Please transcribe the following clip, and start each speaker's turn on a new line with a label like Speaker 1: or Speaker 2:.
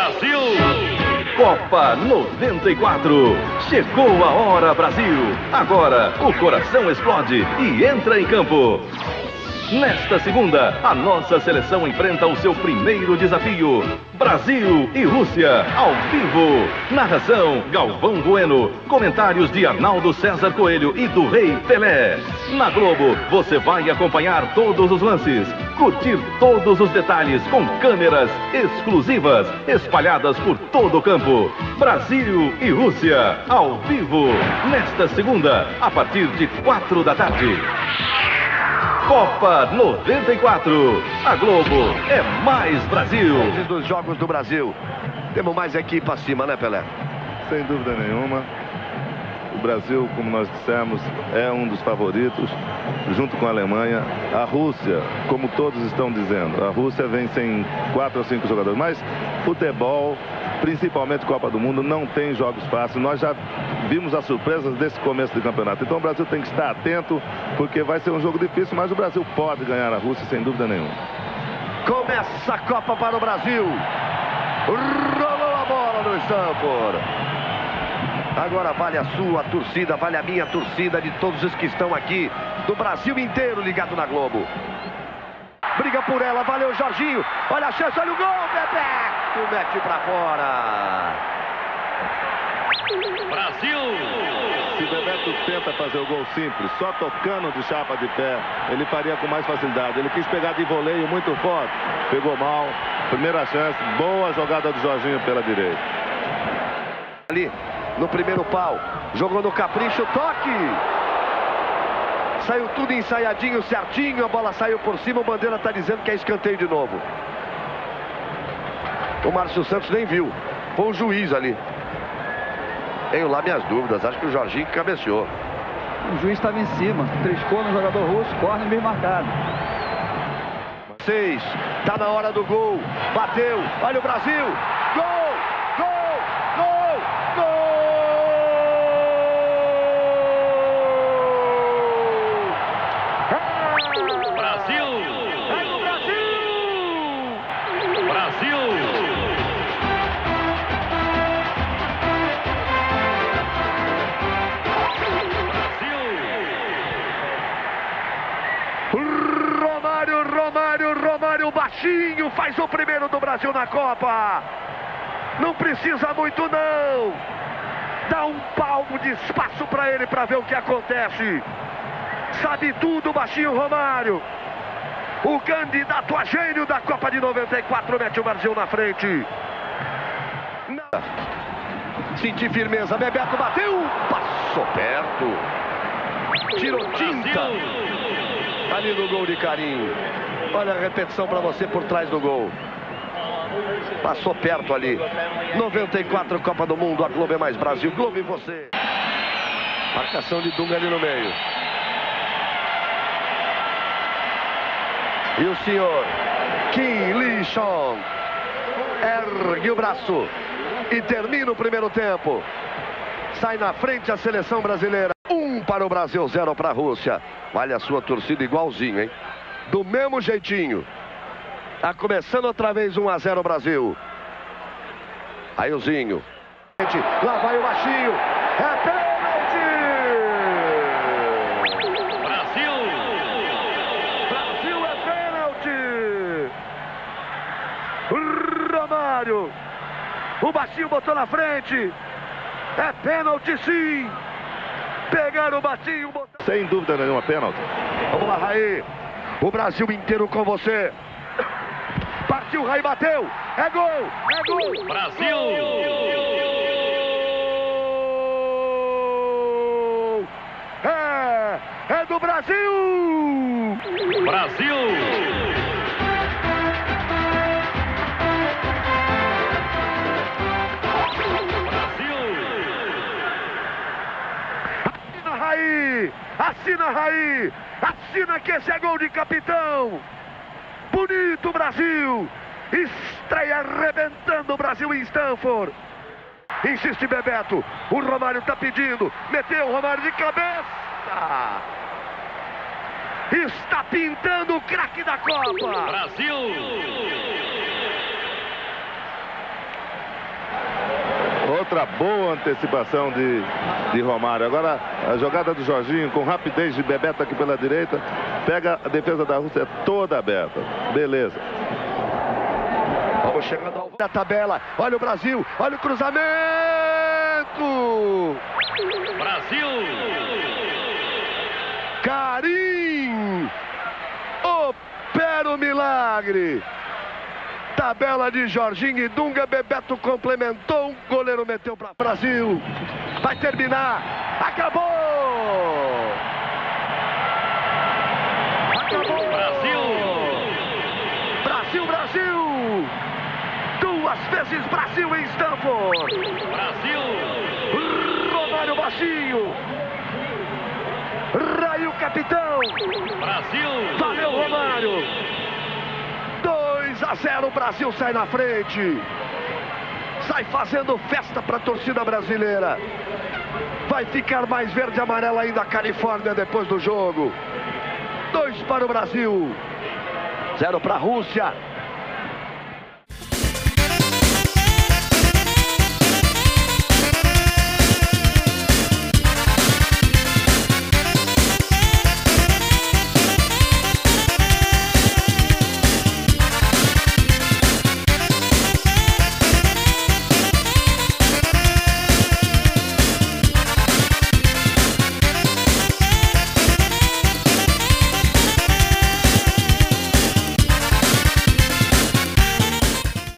Speaker 1: Brasil!
Speaker 2: Copa 94. Chegou a hora, Brasil. Agora o coração explode e entra em campo. Nesta segunda, a nossa seleção enfrenta o seu primeiro desafio. Brasil e Rússia, ao vivo. Narração, Galvão Bueno. Comentários de Arnaldo César Coelho e do Rei Pelé. Na Globo, você vai acompanhar todos os lances, curtir todos os detalhes com câmeras exclusivas espalhadas por todo o campo. Brasil e Rússia, ao vivo. Nesta segunda, a partir de 4 da tarde. Copa 94. A Globo é mais Brasil.
Speaker 3: Dos jogos do Brasil. Temos mais equipe acima, né, Pelé?
Speaker 4: Sem dúvida nenhuma. O Brasil, como nós dissemos, é um dos favoritos, junto com a Alemanha. A Rússia, como todos estão dizendo, a Rússia vem sem 4 ou 5 jogadores. Mas futebol, principalmente Copa do Mundo, não tem jogos fáceis. Nós já vimos as surpresas desse começo de campeonato. Então o Brasil tem que estar atento, porque vai ser um jogo difícil, mas o Brasil pode ganhar a Rússia, sem dúvida nenhuma.
Speaker 3: Começa a Copa para o Brasil. Rolou a bola no Stanford. Agora vale a sua torcida, vale a minha torcida, de todos os que estão aqui, do Brasil inteiro ligado na Globo. Briga por ela, valeu Jorginho. Olha a chance, olha o gol, Bebeto mete pra fora.
Speaker 1: Brasil!
Speaker 4: Se Bebeto tenta fazer o gol simples, só tocando de chapa de pé, ele faria com mais facilidade. Ele quis pegar de voleio muito forte, pegou mal. Primeira chance, boa jogada do Jorginho pela direita.
Speaker 3: Ali no primeiro pau, jogou no capricho, toque. Saiu tudo ensaiadinho, certinho, a bola saiu por cima, o Bandeira está dizendo que é escanteio de novo. O Márcio Santos nem viu, foi o juiz ali. Tenho lá minhas dúvidas, acho que o Jorginho cabeceou.
Speaker 5: O juiz estava em cima, triscou no jogador russo, corner bem marcado.
Speaker 3: 6, tá na hora do gol, bateu, olha o Brasil, gol, gol, gol, gol!
Speaker 1: Brasil!
Speaker 3: É do Brasil!
Speaker 1: Brasil!
Speaker 3: Romário, baixinho, faz o primeiro do Brasil na Copa. Não precisa muito, não. Dá um palmo de espaço para ele para ver o que acontece. Sabe tudo, baixinho Romário. O candidato a gênio da Copa de 94 mete o Brasil na frente. Senti firmeza, Bebeto bateu, passou perto. Tirou tinta. Ali no gol de Carinho. Olha a repetição para você por trás do gol. Passou perto ali. 94 Copa do Mundo, a Globo é mais Brasil. Globo e você. Marcação de Dunga ali no meio. E o senhor Kim Lee-sung ergue o braço e termina o primeiro tempo. Sai na frente a seleção brasileira. 1 para o Brasil, 0 para a Rússia. Olha a sua torcida igualzinho, hein? Do mesmo jeitinho. Tá começando outra vez 1-0 Brasil. Aí o Zinho. Lá vai o baixinho. É pênalti!
Speaker 1: Brasil!
Speaker 3: Brasil é pênalti! Romário. O baixinho botou na frente. É pênalti, sim! Pegaram o baixinho, botaram...
Speaker 4: Sem dúvida nenhuma, pênalti.
Speaker 3: Vamos lá, Raí. O Brasil inteiro com você. Partiu, Raí bateu. É gol! É gol!
Speaker 1: Brasil!
Speaker 3: Gol! É do Brasil!
Speaker 1: Brasil!
Speaker 3: Assina, Raí! Assina que esse é gol de capitão! Bonito, Brasil! Estreia arrebentando o Brasil em Stanford! Insiste Bebeto, o Romário tá pedindo, meteu o Romário de cabeça! Está pintando o craque da Copa!
Speaker 1: Brasil!
Speaker 4: outra boa antecipação de Romário. Agora a jogada do Jorginho com rapidez de Bebeto aqui pela direita. Pega a defesa da Rússia toda aberta. Beleza.
Speaker 3: Vamos chegando ao da tabela. Olha o Brasil. Olha o cruzamento.
Speaker 1: Brasil!
Speaker 3: Karim. Opera o milagre. Tabela de Jorginho e Dunga. Bebeto complementou. O goleiro meteu para Brasil. Vai terminar. Acabou! Acabou!
Speaker 1: Brasil!
Speaker 3: Brasil, Brasil! Duas vezes Brasil em Stanford!
Speaker 1: Brasil!
Speaker 3: Romário baixinho! Raio capitão!
Speaker 1: Brasil!
Speaker 3: Valeu, Romário! 2-0, Brasil sai na frente! Sai fazendo festa para a torcida brasileira! Vai ficar mais verde e amarelo ainda a Califórnia depois do jogo! 2 para o Brasil, 0 para a Rússia.